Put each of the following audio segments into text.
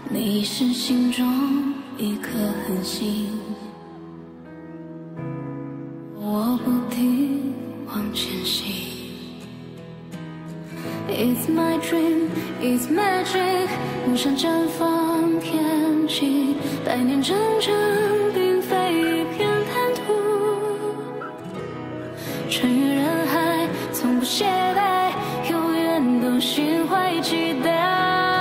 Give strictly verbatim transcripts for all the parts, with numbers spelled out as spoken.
你是心中一颗恒星，我不停往前行。It's my dream, it's magic， 梦想绽放天际，百年征程并非一片坦途，穿越人海，从不懈怠，永远都心怀期待。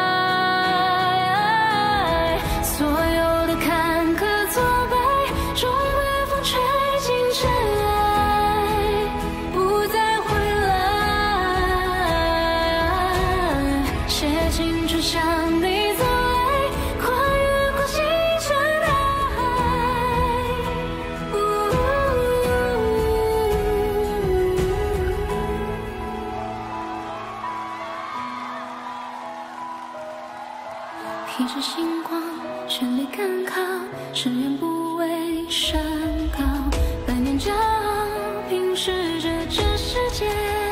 披着星光，全力赶考，誓言不畏山高，百年骄傲，平视着这世界，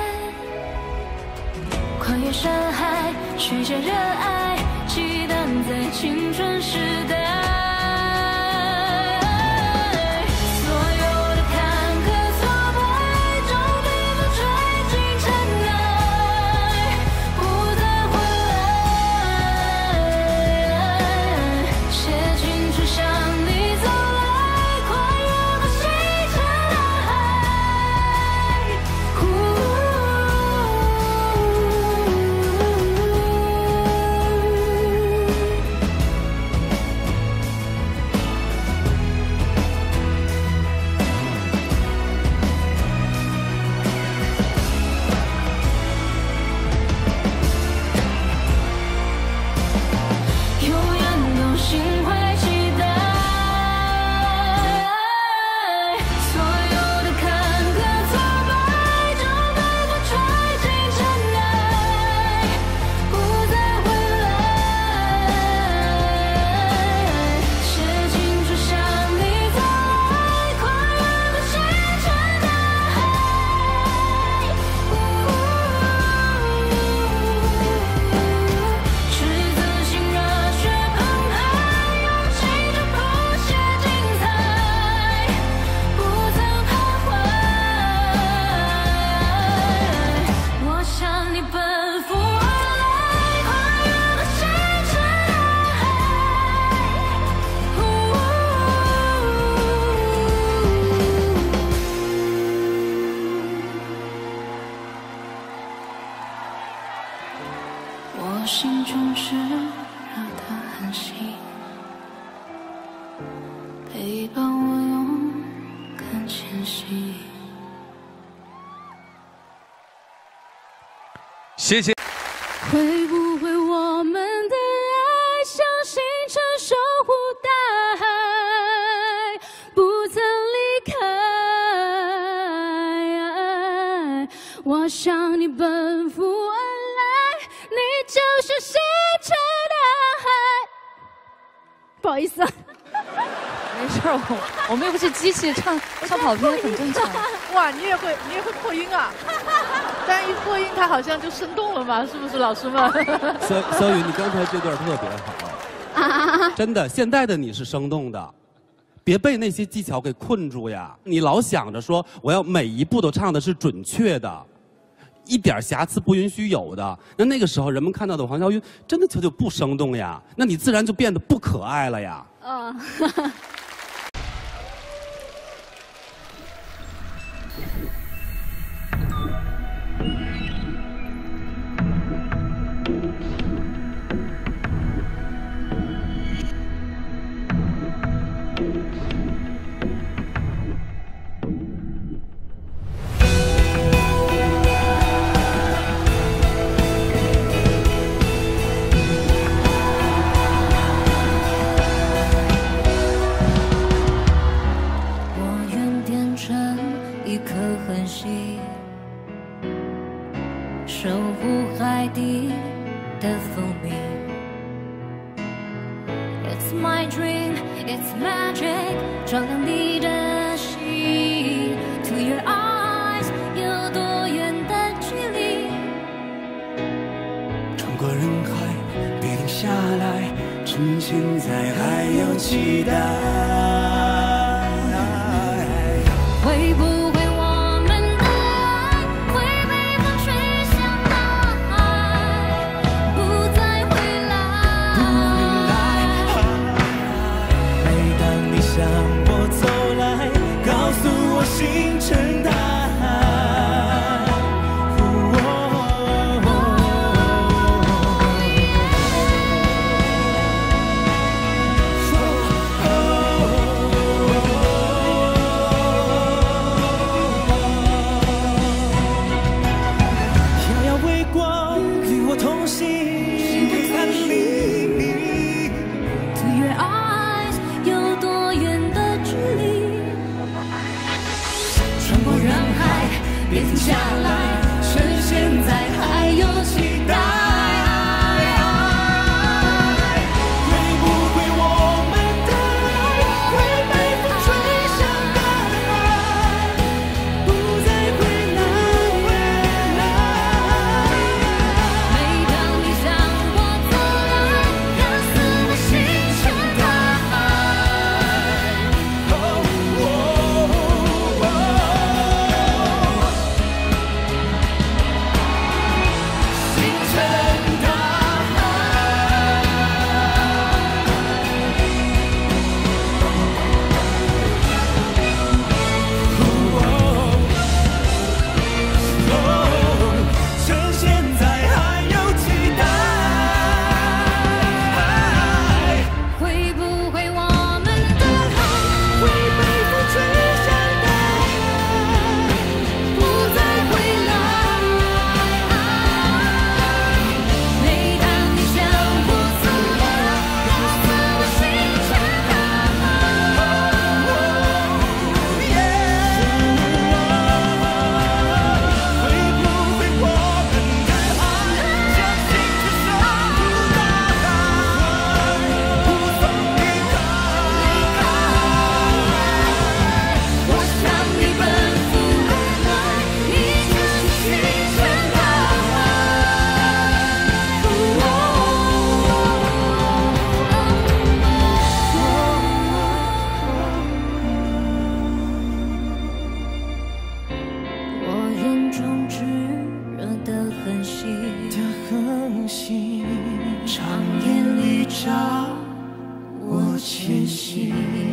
跨越山海，续写热爱，激荡在青春时代。 我心中炙热的恒星，陪伴我勇敢前行。 谢谢。 会不会我们的爱像星辰守护大海，不曾离开？我向你奔赴而来。 你就是星辰的海。不好意思啊， 没事，我我们又不是机器，唱唱跑偏很正常。 哇，你也会你也会破音啊？但一破音，它好像就生动了嘛，是不是，老师们？ 肖肖宇，你刚才这段特别好，啊、真的，现在的你是生动的。 别被那些技巧给困住呀！你老想着说我要每一步都唱的是准确的，一点瑕疵不允许有的。那那个时候人们看到的黄小玉真的就就不生动呀，那你自然就变得不可爱了呀。 嗯。守护海底的蜂蜜。It's my dream, it's magic， 照亮你的心。To your eyes， 有多远的距离？ 穿过人海，必定下来，只趁现在还有期待。 会不会我们的爱会被风吹向大海，不再回来？ 每当你向我走来，告诉我星辰大海。 别停下来，趁现在还有期待。 会不会我们的爱会被风吹向大海，不再回来？ 每当你向我走来，看似我星辰大海。 哦长夜里找我前行。